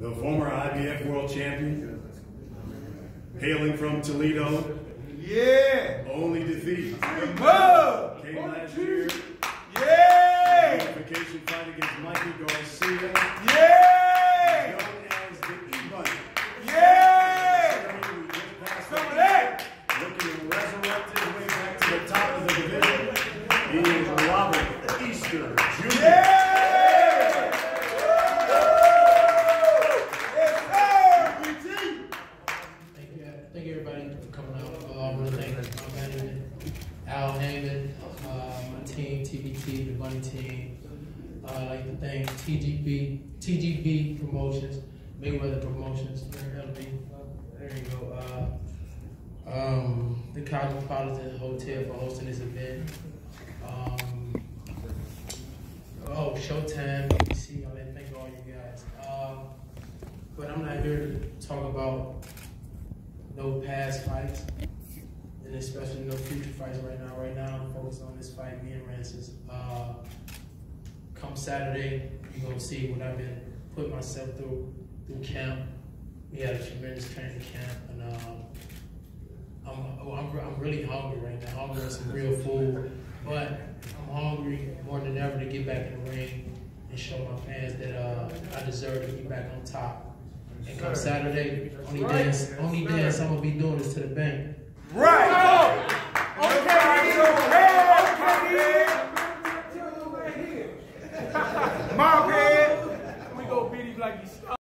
the former IBF world champion, hailing from Toledo. Yeah. Only defeat. Came last year. Yeah. Unification fight against Mikey Garcia. Yeah. Known as the E-Bunny. Yeah. Some of that. Looking to resurrect his way back to the top of the division. He is Robert Easter Jr. Yeah. Thank everybody for coming out. I want to thank my management, Al Heyman, my team, TBT, the Bunny team. I'd like to thank TGB Promotions, Mayweather Promotions, LB. There you go. The Cosmopolitan Hotel for hosting this event. Showtime, BBC. I'd like to thank all you guys. But I'm not here to talk about no past fights, and especially no future fights right now. Right now, I'm focused on this fight, me and Rances. Come Saturday, you're gonna see what I've been putting myself through camp. We had a tremendous training camp, and I'm really hungry right now. Hungry for some real food, but I'm hungry more than ever to get back in the ring and show my fans that I deserve to be back on top. And come Saturday, only dance I'm gonna be doing is to the bank. Right.